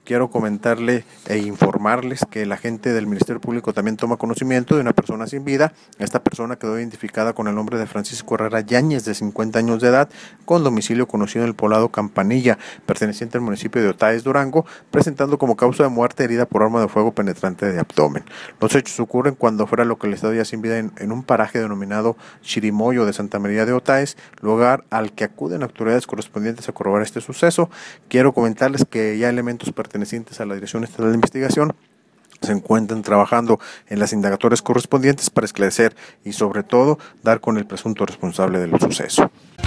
quiero comentarle e informarles que el agente del Ministerio Público también toma conocimiento de una persona sin vida. Esta persona quedó identificada con el nombre de Francisco Herrera Yáñez, de 50 años de edad, con domicilio conocido en el poblado Campanilla, perteneciente al municipio de Otaes, Durango, presentando como causa de muerte herida por arma de fuego penetrante de abdomen. Los hechos ocurren cuando fuera localizado ya sin vida en un paraje denominado Chirimoyo de Santa María de Otaes, lugar al que acuden autoridades correspondientes a corroborar este suceso. Quiero comentarles que ya elementos pertenecientes a la Dirección Estatal de Investigación se encuentran trabajando en las indagatorias correspondientes para esclarecer y sobre todo dar con el presunto responsable del suceso.